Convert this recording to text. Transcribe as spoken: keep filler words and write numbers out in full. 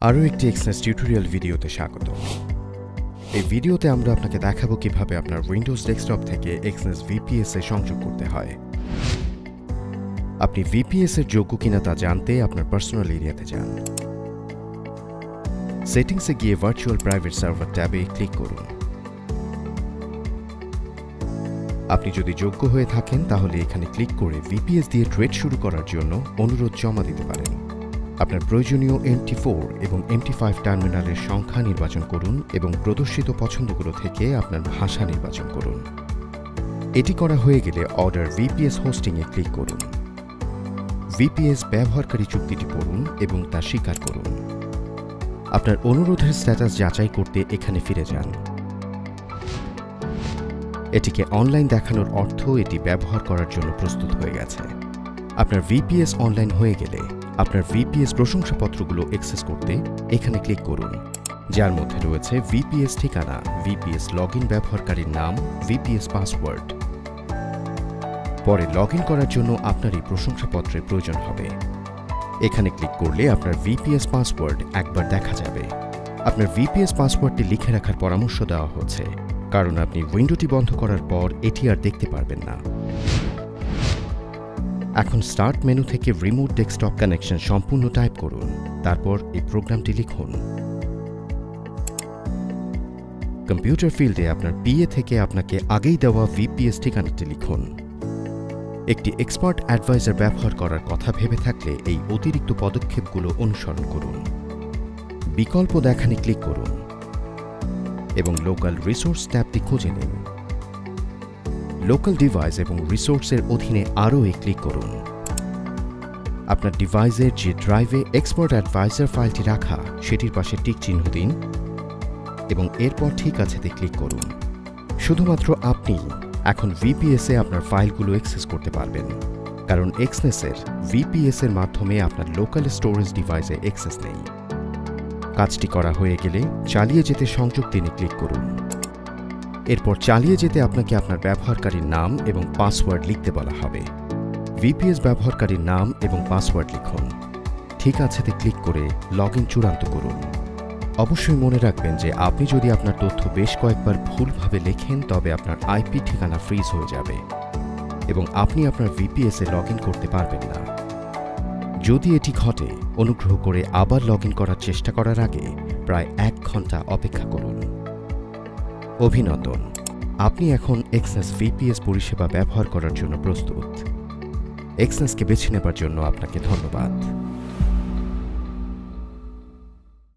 আরও একটি Exness tutorial ভিডিওতে স্বাগত। এই ভিডিওতে আমরা আপনাকে দেখাবো কিভাবে আপনার উইন্ডোজ ডেস্কটপ থেকে এক্সনেস ভিপিএস এ সংযোগ করতে হয়। আপনি ভিপিএস এর যোগ্য কিনা তা জানতে আপনার পার্সোনাল এরিয়াতে যান। সেটিংসে গিয়ে ভার্চুয়াল প্রাইভেট সার্ভার ট্যাবে ক্লিক করুন। আপনি যদি যোগ্য হয়ে থাকেন তাহলে এখানে ক্লিক করে ভিপিএস দিয়ে ট্রেড শুরু করার জন্য অনুরোধ জমা দিতে পারেন। আপনার প্রয়োজনীয় এম টি ফোর এবং এম টি ফাইভ টার্মিনালের সংখ্যা নির্বাচন করুন এবং প্রদর্শিত পছন্দগুলো থেকে আপনার ভাষা নির্বাচন করুন। এটি করা হয়ে গেলে অর্ডার ভিপিএস হোস্টিংয়ে ক্লিক করুন। ভিপিএস ব্যবহারকারী চুক্তিটি পড়ুন এবং তা স্বীকার করুন। আপনার অনুরোধের স্ট্যাটাস যাচাই করতে এখানে ফিরে যান। এটিকে অনলাইন দেখানোর অর্থ এটি ব্যবহার করার জন্য প্রস্তুত হয়ে গেছে। আপনার ভিপিএস অনলাইন হয়ে গেলে আপনার ভিপিএস প্রশংসাপত্রগুলো অ্যাক্সেস করতে এখানে ক্লিক করুন, যার মধ্যে রয়েছে ভিপিএস ঠিকানা, ভিপিএস লগইন ব্যবহারকারীর নাম, ভিপিএস পাসওয়ার্ড। পরে লগইন করার জন্য আপনার এই প্রশংসাপত্রের প্রয়োজন হবে। এখানে ক্লিক করলে আপনার ভিপিএস পাসওয়ার্ড একবার দেখা যাবে। আপনার ভিপিএস পাসওয়ার্ডটি লিখে রাখার পরামর্শ দেওয়া হচ্ছে, কারণ আপনি উইন্ডোটি বন্ধ করার পর এটি আর দেখতে পারবেন না। এখন স্টার্ট মেনু থেকে রিমোট ডেস্কটপ কানেকশন সম্পূর্ণ টাইপ করুন, তারপর এই প্রোগ্রামটি লিখুন। কম্পিউটার ফিল্ডে আপনার পিএ থেকে আপনাকে আগেই দেওয়া ভিপিএস ঠিকানাটি লিখুন। একটি এক্সপার্ট অ্যাডভাইজার ব্যবহার করার কথা ভেবে থাকলে এই অতিরিক্ত পদক্ষেপগুলো অনুসরণ করুন। বিকল্প দেখানে ক্লিক করুন এবং লোকাল রিসোর্স ট্যাবটি খুঁজে নিন। লোকাল ডিভাইস এবং রিসোর্সের অধীনে আরও এ ক্লিক করুন। আপনার ডিভাইসের যে ড্রাইভে এক্সপার্ট অ্যাডভাইজার ফাইলটি রাখা সেটির পাশে টিক চিহ্ন দিন এবং এরপর ঠিক আছেতে ক্লিক করুন। শুধুমাত্র আপনি এখন ভিপিএস এ আপনার ফাইলগুলো অ্যাক্সেস করতে পারবেন, কারণ এক্সনেসের ভিপিএস এর মাধ্যমে আপনার লোকাল স্টোরেজ ডিভাইসে অ্যাক্সেস নেই। কাজটি করা হয়ে গেলে চালিয়ে যেতে সংযোগ দিনে ক্লিক করুন। এরপর চালিয়ে যেতে আপনাকে আপনার ব্যবহারকারীর নাম এবং পাসওয়ার্ড লিখতে বলা হবে। ভিপিএস ব্যবহারকারীর নাম এবং পাসওয়ার্ড লিখুন। ঠিক আছেতে ক্লিক করে লগইন চূড়ান্ত করুন। অবশ্যই মনে রাখবেন যে আপনি যদি আপনার তথ্য বেশ কয়েকবার ভুলভাবে লেখেন তবে আপনার আইপি ঠিকানা ফ্রিজ হয়ে যাবে এবং আপনি আপনার ভিপিএস এ লগইন করতে পারবেন না। যদি এটি ঘটে, অনুগ্রহ করে আবার লগইন করার চেষ্টা করার আগে প্রায় এক ঘন্টা অপেক্ষা করুন। অভিনন্দন, আপনি এখন এক্সনেস ভিপিএস পরিষেবা ব্যবহার করার জন্য প্রস্তুত। এক্সনেসকে বেছে নেবার জন্য আপনাকে ধন্যবাদ।